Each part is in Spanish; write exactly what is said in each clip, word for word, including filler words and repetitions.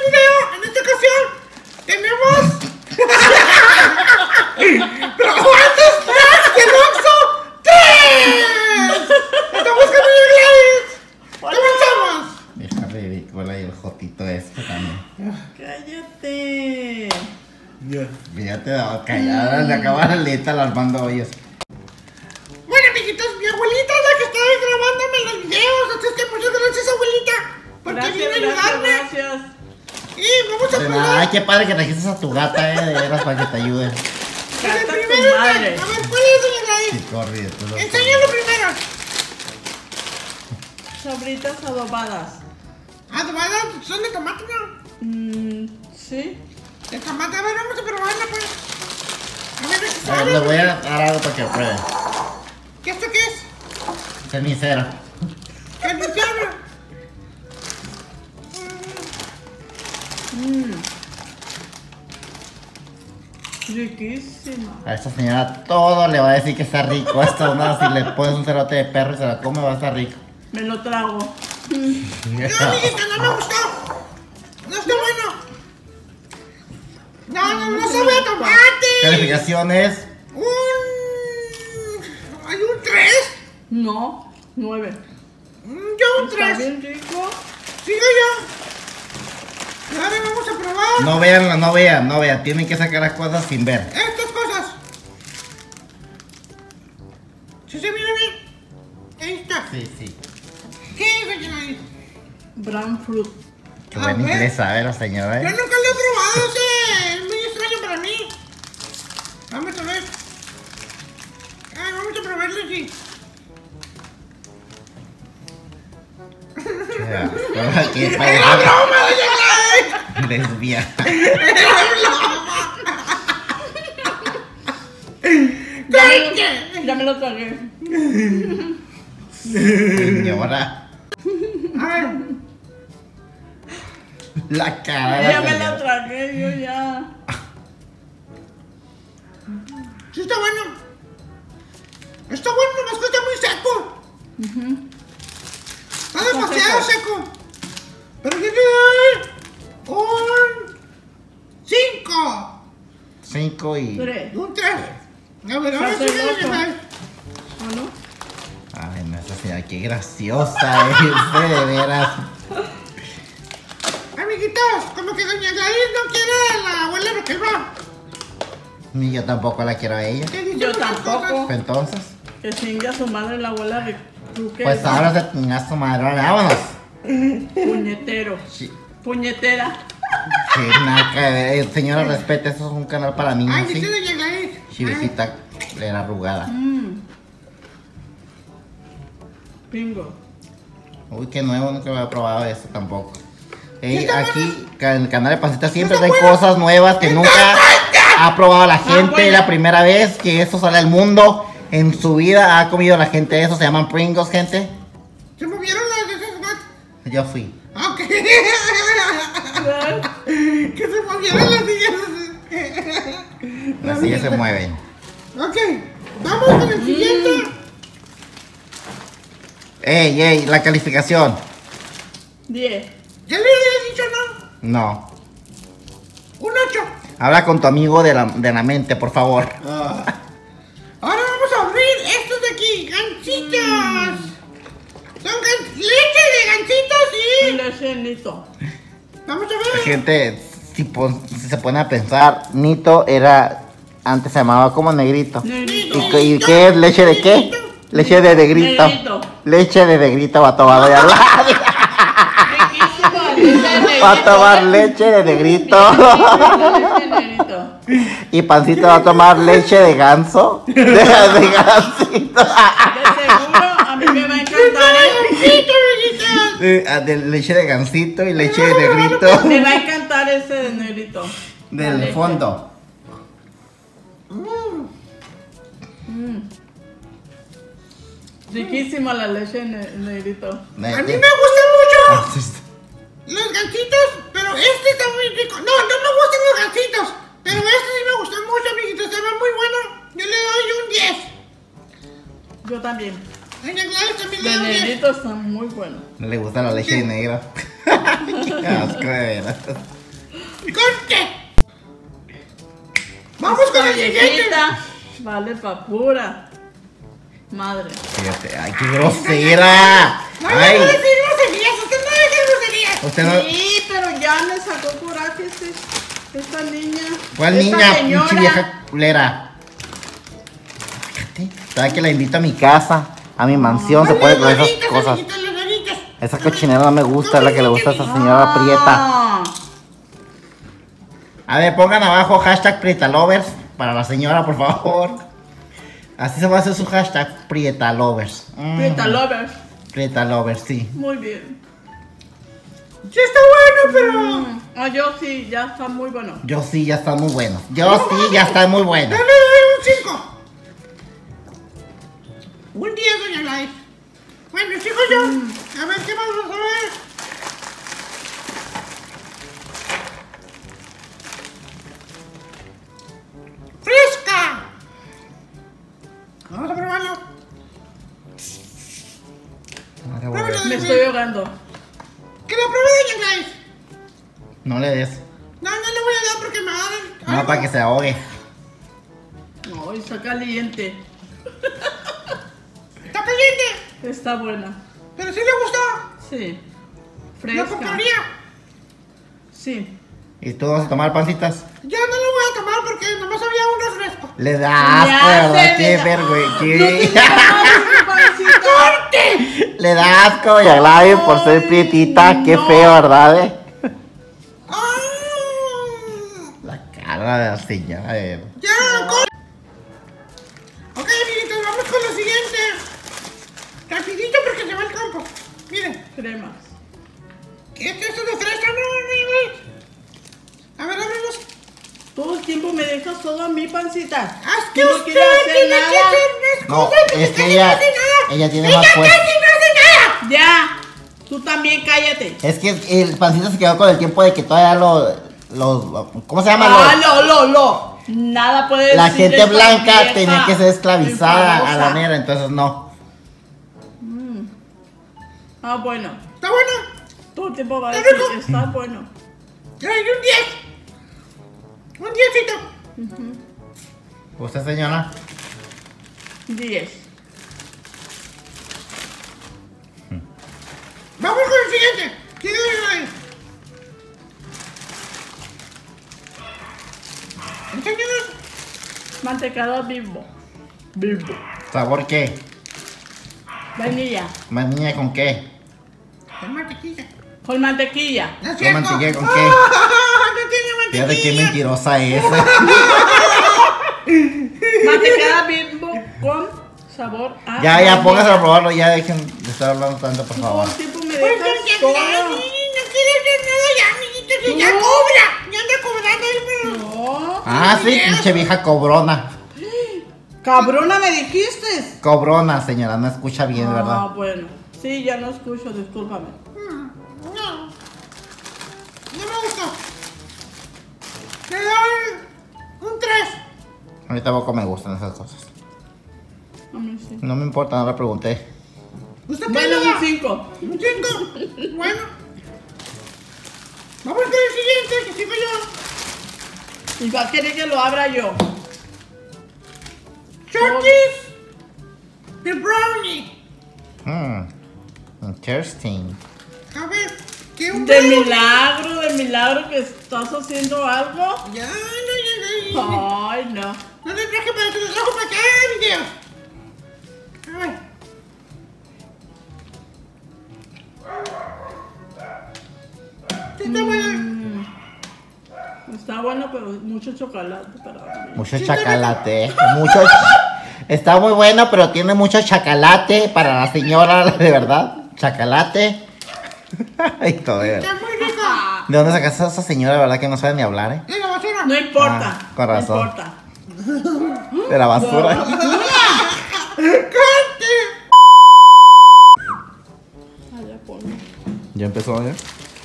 video. En esta ocasión tenemos... ¡Pero cuántos snacks del Oxxo! ¡Tres! ¡Estamos con el Gladys! ¡Comenzamos! Deja ridícula y el jotito este también. ¡Cállate! Ya te daba callada, le acaba la letra alarmando hoyos. Bueno, amiguitos, mi abuelita es la que está grabándome los videos. Así es que muchas gracias, abuelita, porque Gracias, vino a gracias, ayudarme. gracias. Y vamos a De probar. nada, ay, qué padre que trajiste a tu gata, eh, de veras, para que te ayude. El Cata primero tu es madre. de- A ver, ¿cuál es, doña Gladys? Sí, corre, tú lo Enséñalo primero. Sabritas adobadas. Adobadas son de tomate, ¿no? Mmm, sí. De tomate, a ver, vamos a probarla, pues. A ver, ¿qué A ver, sabe? le voy a dar algo para que pruebe. ¿Qué esto qué es? Cenicero. Carnicero. Mmm. Riquísima. A esta señora todo le va a decir que está rico. Esto, no, si le pones un cerote de perro y se la come, va a estar rico. Me lo trago. No, amiguita, no me gustó. No está bueno. No, no, no sabe a tomate. Calificaciones. Un... ¿Hay un tres? No, nueve. Yo un Está tres. bien rico. Sigo yo. Ahora vamos a probar No vean, no vean, no vean. Tienen que sacar las cosas sin ver. estas cosas. ¿Sí se mira bien? Ahí está. Sí, sí. ¿Qué es, doña Gladys? Brown fruit. Qué A buen ver. inglés sabe la señora, Yo eh. nunca lo he probado, ese es muy extraño para mí. Vamos a ver. Ah, vamos a probarlo así. Ya, ahora aquí para ¡Era broma, doña Gladys! desviar. Ya me, ¿Qué? lo, ya me lo tragué. Señora. A ver, La cara de Ya la me lo señora. tragué, yo ya. sí está bueno. Está bueno, nomás que está muy seco. Está demasiado seco. Pero yo le doy un cinco. Cinco y... Tres. Un tres. A ver, ahora Falta sí el me otro. dejar. ¿O no? Ay, no, esa señora, qué graciosa es, de veras. Amiguitos, como que doña Gladys no quiere a la abuela Roquelva. Ni yo tampoco la quiero a ella. Que dice Yo muchas tampoco. cosas. Entonces, Que chingue a su madre la abuela de Duque. pues ahora se tenga su madre, ahora vámonos. Puñetero. Sí, Puñetera. sí, nada que ver. Señora, respete, eso es un canal para niños, Ay, dice ¿sí? doña Gladys. Chivecita, era arrugada. Mmm. Bingo. Uy, qué nuevo, nunca había probado eso tampoco. Ey, está aquí, ca- en el canal de Pancita siempre Está hay bueno. cosas nuevas que nunca ha probado la gente. bueno. Es la primera vez que eso sale al mundo. En su vida ha comido la gente eso. Se llaman Pringles, gente. Se movieron las de esas más. Yo fui. Ah, ok. Que se movieron las sillas. Las sillas se mueven. Ok, vamos con el siguiente. Ey, ey, la calificación. Diez. ¿Ya le había dicho no? No. Un ocho. Habla con tu amigo de la, de la mente, por favor. Ahora vamos a abrir estos de aquí, gancitos. Son gan- leche de gancitos y... Lecenito. Vamos a ver. Gente, si, pon- si se pone a pensar, Nito era... Antes se llamaba como negrito. Negrito. ¿Y, qué- y qué es? ¿Leche de qué? Leche de negrito. Negrito. Leche de negrito va a tomar de al lado. Riquísimo. Leche de Va a negrito. tomar leche de negrito. Leche de negrito. Y Pancito va a tomar leche de ganso. De, de gansito. De seguro a mí me va a encantar el... De, ah, de leche de gansito y leche de negrito. Me va a encantar ese de negrito. La Del leche. fondo. Mm. Riquísima la leche de ne- negrito. A mí me gustan mucho los gancitos, pero este está muy rico. No, no me gustan los gancitos, pero este sí me gustan mucho, amiguitos. Está muy bueno. Yo le doy un diez. Yo también. Doña Gladys también le De doy un diez. negrito está muy bueno. Le gusta la leche negra. Qué asco, de veras. ¡Corte! Vamos con el siguiente. Viejita, vale pa' pura. Madre. Fíjate, ay, qué grosera. No le Ay, puedo decir groserías, usted no deja groserías. usted no. Sí, pero ya me sacó coraje este, esta niña. ¿Cuál esta niña? señora. Pinche vieja culera. Fíjate, ¿sabes que la invito a mi casa? A mi mansión, se puede con esas Amiguitos, cosas. amiguitos, los amiguitos. Esa cochinera no me gusta, es la que le gusta a esa señora Prieta. Ah, A ver, pongan abajo hashtag Prietalovers para la señora, por favor. Así se va a hacer su hashtag Prietalovers. Mm, Prieta Lovers. Prietalovers, sí. Muy bien. Sí está bueno, pero... Mm, ah, yo sí, ya está muy bueno. Yo sí, ya está muy bueno. Yo sí, ya está muy bueno. Yo le doy un cinco. Un diez, doña Gladys. Bueno, sigo yo. A ver, ¿qué vamos a ver? ¡Fresca! Vamos a probarlo. Ahora voy a ver. Me estoy ahogando. Que lo pruebe, doña Gladys. No le des. No, no le voy a dar porque me va a dar... No, algo. para que se ahogue. No, está caliente. Está caliente, Está buena. pero sí le gustó. Sí. ¿Lo Fresca. compraría? Sí. ¿Y tú vas a tomar pancitas? Ya no lo voy a tomar porque nomás había un refresco. Le das, Ya ¿verdad? se Qué le da- vergüenza. ¡Corte! Le das asco y a Gladys por ser prietita. Qué no. feo, ¿verdad? eh? ¡Ah! La cara de la señora. eh. ¡Ya! corte. Ok, amiguitos, vamos con lo siguiente. Rapidito porque se va al campo. Miren, Cremas. ¿qué es esto de fresa? No, no, no. A ver, ábrelos. Todo el tiempo me dejas todo a mi pancita. ¡Haz que Yo no usted quiero hacer tiene que nada. hacer más No, cosas! porque es que casi ella- no hace nada. ella tiene ¡Ella más fuerza. casi no hace nada! Ya. Tú también cállate. Es que el pancita se quedó con el tiempo de que todavía lo. Los, ¿cómo se llama? Ah, Los- lo, lo, lo. Nada puede la decir gente esta blanca vieja tenía que ser esclavizada a la enfadosa. nera, entonces no. Ah, bueno. ¿Está bueno? Todo el tiempo va a Está decir, rico. está bueno. Trae un diez. Un diezcito. ¿Usted, señora? diez. Vamos con el siguiente. ¿Quién es ahí? Enséñanos. Mantecado Bimbo. Bimbo. ¿Sabor qué? Vainilla. ¿Manilla con qué? Con mantequilla. Con mantequilla. ¿No es ¿Con cierto? mantequilla con ¡Ah! qué? No tiene mantequilla. Fíjate qué mentirosa es. Mantecada Bimbo con sabor a Ya, ya, vainilla. póngase a probarlo, ya dejen de estar hablando tanto, por Tú todo favor. el tiempo me Pues dejas porque todo. no, no quiere hacer nada ya, amiguitos. Y ya No. cobra. Ya anda cobrando ahí, pero... No. Ah, sí, pinche vieja cobrona. Cabrona me dijiste. Cobrona, señora, no escucha bien, Ah, ¿verdad? bueno. Sí, ya no escucho, discúlpame. Mm, No. No me gustó. Le doy un tres. A mí tampoco me gustan esas cosas. A mí sí. No me importa, no le pregunté. ¿Usted qué Bueno, le da? un cinco. Un cinco. Bueno. Vamos con el siguiente, que sigo yo. ¿Y va a querer que lo abra yo? Shorties de brownie. Hmm, interesting. A ver, ¿qué un De brownie? milagro, de milagro que estás haciendo algo. Ya, no, ya, ya. Ay, no. No le traje para que lo trajo para acá, video. A ver. Sí, está buena. Mm. Está bueno, pero mucho chocolate para mí. Mucho Sí, chacalate, mucho... ch- Está muy bueno, pero tiene mucho chacalate para la señora, de verdad. Chacalate. Ay, todo, de Está verdad. muy rico. ¿De dónde sacaste a esa señora, de verdad, que no sabe ni hablar, eh? De la basura. No importa. Ah, con razón. No importa. De la basura. ¡Corte! Allá ponlo. ¿Ya empezó, ya?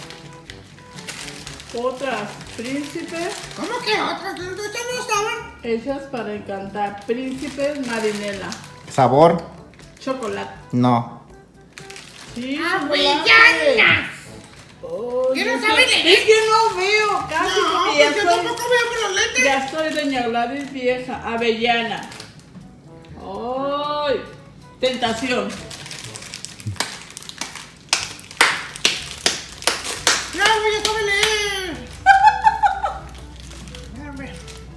Otras príncipes ¿Cómo que otras? ¿Ustedes no estaban? hechas para encantar. Príncipes marinela. ¿Sabor? Chocolate. No. Sí, ¡Avellanas! chocolate. Oh, ¿Qué ¿Qué no es sabe que- leer? Es que no veo casi No, porque ya pues yo estoy, tampoco veo con los lentes. ya estoy doña Gladys vieja. Avellana. ¡Ay! Tentación. Ya, güey, ya sabe leer. Espérame.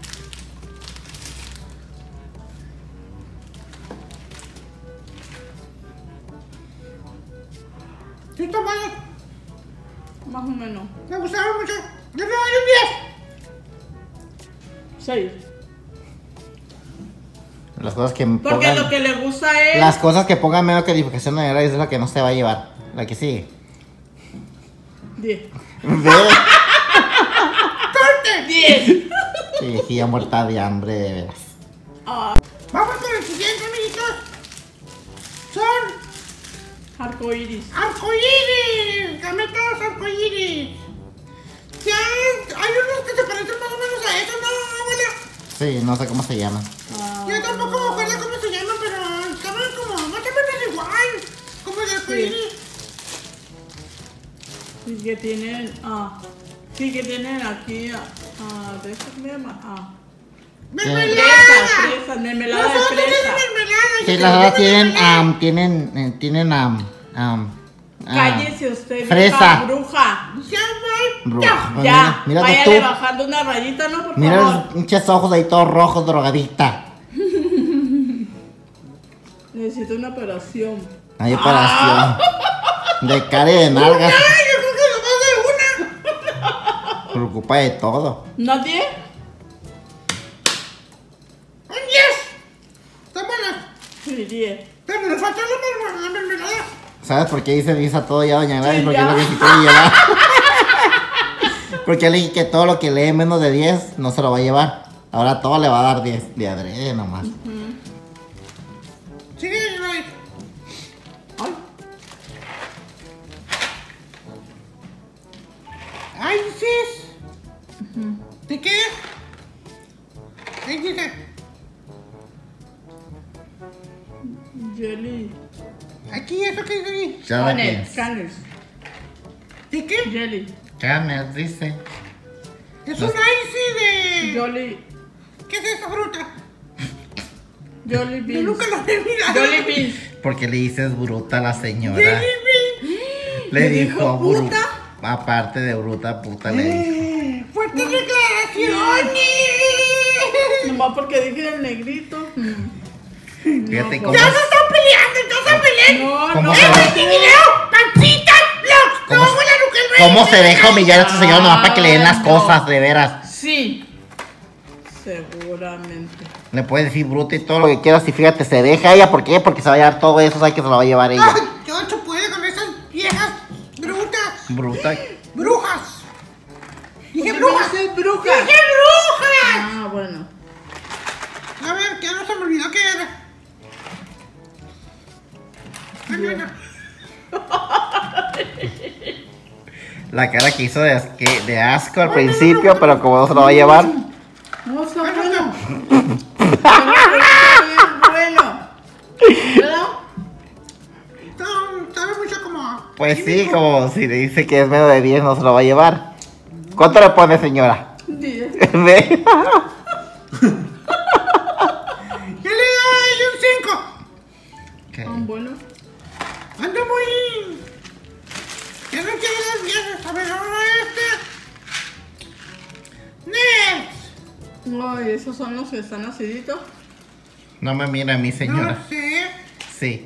Sí, tomado. Más o menos. Me gustaron mucho. Yo le doy un diez. Seis. Las cosas que Porque pongan, lo que le gusta a él. las cosas que pongan menos calificación de es la que no se va a llevar. La que sigue. diez. Ve. ¡Corte! diez. Sí, sí, ya muerta de hambre, de veras. Ah, Vamos con el siguiente, amiguitos. Son arcoíris. arcoíris. Gametos arcoíris. Ya, hay unos que se parecen más o menos a eso, ¿no, abuela? Sí, no sé cómo se llaman. Ah, Yo tampoco me acuerdo cómo se llaman, pero estaban como más o menos igual. Como de arcoíris. sí que tienen. Ah, sí que tienen aquí. Ah, ah, ¿de eso se llama? Ah. Fresas, ¡Mermelada! fresas, mermelada de Nosotros fresa. tenemos mermelada. Sí, y las otras tenemos tienen, mermelada. am, tienen, eh, tienen, am, am, ah, Cállese usted, fresa. vieja bruja. Ya voy. Bru- Ya. pues Ya, mira, mírate váyale tú. bajando una rayita, ¿no? Por Mira favor. los pinches ojos ahí todos rojos, drogadicta. Necesito una operación. Hay operación. De cara y de nalgas. Ay, yo creo que nomás de una. Preocupa de todo. ¿No diez? Un diez. Tómalas. Sí, diez. Pero nos faltó la mermelada. La mermelada. ¿Sabes por qué dice dice a todo ya, doña Gladys? Sí, Porque ya. es lo que sí quiere llevar. Porque le dije que todo lo que lee menos de diez no se lo va a llevar. Ahora todo le va a dar diez de adrede nomás. Sigue, Roy. Ay, Ay, sis. ¿De qué? Ahí dice. jelly. Aquí, eso que dice aquí. ¿Sabe qué Canels, es? canels. ¿De qué? Jelly. Canes, dice. Es un icy de. Jolly. ¿Qué es esa fruta? Jolly Yo beans. nunca lo he mirado. Jolly beans. Porque le dices bruta a la señora. Jelly bean. Le ¿Le dijo dijo bruta. puta? Aparte de bruta, puta le dijo. Eh, Fuertes declaraciones. Nomás porque dije el negrito. Mm. Fíjate No, cómo. Ya se están peleando, ya se pelean. No, ¿Cómo no. se ¡Este ve? es mi video! ¡Pancita Vlogs! ¡No, ¿Cómo- abuela Luque el Rey! ¿Cómo se deja humillar a este señor nomás para que le den las no. cosas, de veras? Sí. Seguramente. Le puedes decir bruta y todo lo que quieras y fíjate, se deja ella. ¿Por qué? Porque se va a llevar todo eso, sabe que se lo va a llevar ella. ¡Ay, Chocho puede con esas viejas brutas! Bruta. ¡Brujas! ¡Dije ¿Por qué brujas! me dices bruja? ¡Dije brujas! Ah, bueno. A ver, que no se me olvidó qué era. Ay, no, no. La cara que hizo de, asque- de asco al principio, pero como no se lo va a llevar. No, está Ay, no, bueno. no. Está bien bueno. ¿Verdad? No, sabe mucho como... Pues sí, como si le dice que es menos de diez, no se lo va a llevar. ¿Cuánto le pone, señora? Diez. ¿Ve? Yo le doy un cinco. Ah, bueno. Ando muy... Ya no quiero dar viejas. A ver, ahora este... Next. Ay, esos son los que están aciditos. No me mira a mí, señora. No sé. Sí.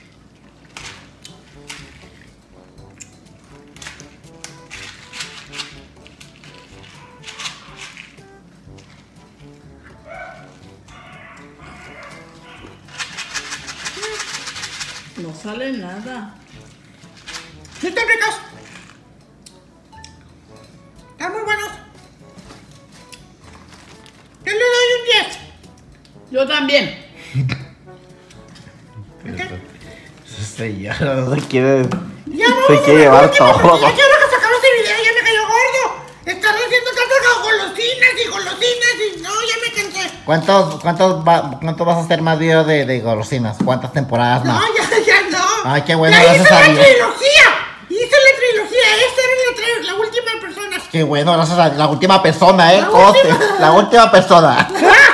No sale nada. Sí están ricos. Están muy buenos. Yo le doy un diez. Yo también. Señora, no se quiere. Ya vamos Se a quiere ver, llevar último, porque todo. Ya quiero que se acabe este video, ya me cayó gordo. Estás haciendo tantas golosinas y golosinas y no, ya me cansé. ¿Cuántos, cuántos, va- cuántos vas a hacer más videos de, de golosinas? ¿Cuántas temporadas No, más? ya, ya no. Ay, qué bueno, Ya gracias hice a la Dios. trilogía. Hice la trilogía. Esta era la, tri- la última Qué bueno, gracias a la última persona, ¿eh? La Coste, última. la última persona.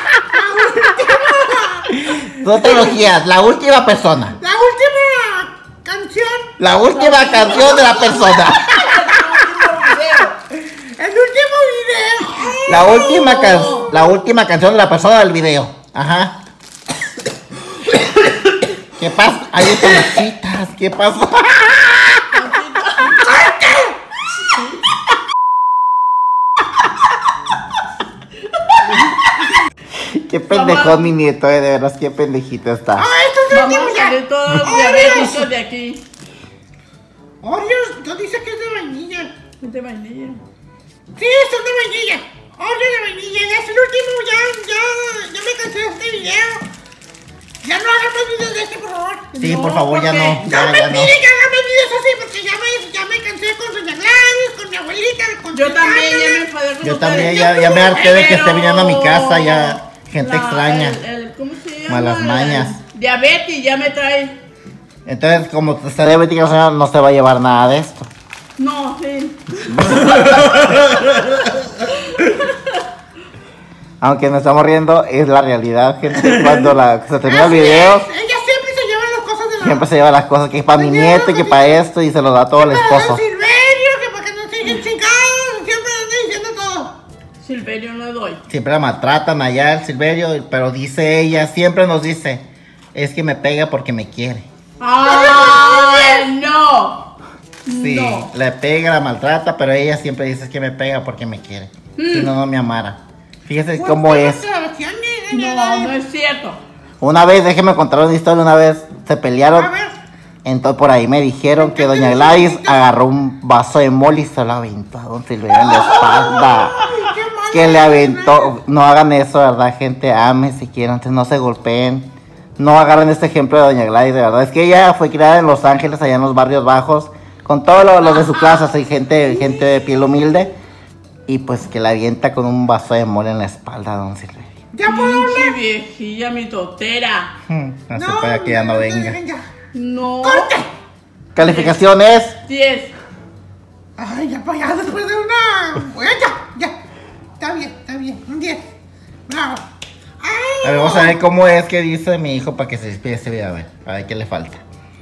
Dos trilogías, la última persona. La última canción. La última canción de la persona. El último video. La última, can la última canción de la persona del video. Ajá. ¿Qué pasa? Hay cositas. ¿Qué pasó? Qué pendejón mi nieto, eh, de veras, qué pendejito está. Ah, esto es el Vamos último a ya. salir todos Oreos. diabéticos de aquí. Oreos, no dice que es de vainilla. Es de vainilla. Sí, esto es de vainilla. Oreo de vainilla, ya es el último, ya, ya, ya me cansé de este video. Ya no hagan más videos de este, por favor. Sí, No, por favor, ya ¿por no. qué? No Ya, me ya no. piden que haga más videos así, porque ya me, ya me cansé con Doña Gladys, con mi abuelita, con Yo mi también, ya me cámara. enfadé con Yo ustedes. también, ya, ya me harté de que esté viniendo a mi casa, ya. Gente La- extraña. el- el- ¿Cómo se llama? Malas mañas. El diabetes ya me trae. Entonces, como está diabética, la señora no se va a llevar nada de esto. No, sí. Aunque nos estamos riendo, es la realidad, gente. Cuando la, se termina el Así video, es, ella siempre se lleva las cosas de la... siempre se lleva las cosas que es para mi nieto y que para esto y se lo da todo al Para esposo. el Silverio, que para que no sigan chingados, siempre anda diciendo todo. Silverio no le doy. Siempre la maltratan allá el Silverio, pero dice ella, siempre nos dice, es que me pega porque me quiere. ¡Ay, no! Sí, No. le pega, la maltrata, pero ella siempre dice es que me pega porque me quiere. Si no, no me amara. Fíjese cómo ¿Por qué es. no te acciones, doña No, Gladys? no es cierto. Una vez, déjeme contar una historia, una vez se pelearon. A ver. Entonces por ahí me dijeron que doña Gladys agarró un vaso de mole y se lo aventó a don Silverio en la espalda. Ay, qué mal. Que le aventó. No hagan eso, ¿verdad, gente? Amen si quieren, antes no se golpeen. No agarren este ejemplo de doña Gladys, de verdad. Es que ella fue criada en Los Ángeles, allá en los barrios bajos, con todos los lo de su clase, así, gente, gente de piel humilde. Y pues que la avienta con un vaso de mole en la espalda a don Silverio. ¿Ya puedo Pinche hablar? viejilla, mi totera. Hmm, Así para que ya no venga. No. ¡Corte! Calificación es. diez. Ay, ya para allá, después de una... Bueno, ya, ya. Está bien, está bien. Un diez. Bravo. Ay, A ver, vamos a ver cómo es que dice mi hijo para que se despide este video. A ver, a ver qué le falta.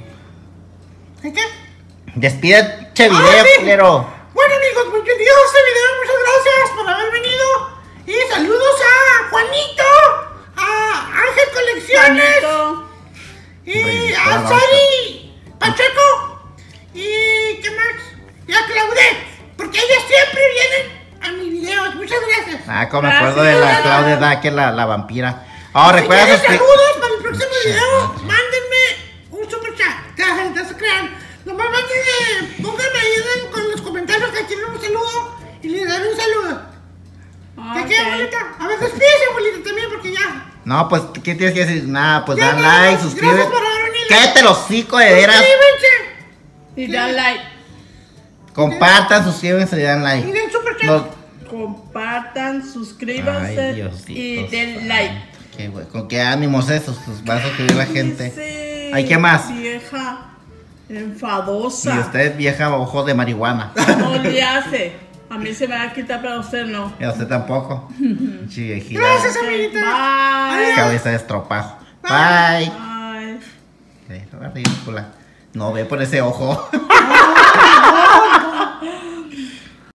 ¿qué qué? Despide che video, Ah, sí. culero. Bueno, amigos, pues yo digo este video. Muchas gracias por haber venido. Y saludos a Juanito, a Ángel Colecciones Juanito. y Ridículo, a no, Sari Pacheco y ¿qué más? Y a Claudette, porque ellas siempre vienen a mis videos. Muchas gracias. Ah, como me acuerdo de la Gracias. Claudia Daque, la, la vampira. Ahora, Si recuerda quieren suscribir. saludos para el próximo video, mándenme un super chat. No se crean. Nomás mándenme, pónganme ahí en- con los comentarios que quieren un saludo y les daré un saludo. ¿Qué Ok. queda, abuelita? A ver, despídese, abuelita, también, porque ya. No, pues, ¿qué tienes que decir? Nada, pues Ya, dan nada like, más. suscríbete. Gracias por haber venido. Cállate los hocico de veras. Suscríbanse Y dan like. Compartan, suscríbanse y dan y like. den super chat. Nos- Compartan, suscríbanse Ay, Diosito y den santo. like. Qué güey, con qué ánimos esos, pues va a suscribir la gente. Sí, Ay, ¿qué más? Vieja enfadosa. Y usted, vieja ojo de marihuana. No le hace. A mí se me va a quitar, pero a usted no. Y a usted tampoco. Sí, viejita. Gracias, amiguita. Bye. Cabeza de estropajo. Bye. Bye. Eh, ridícula. No ve por ese ojo. Ay,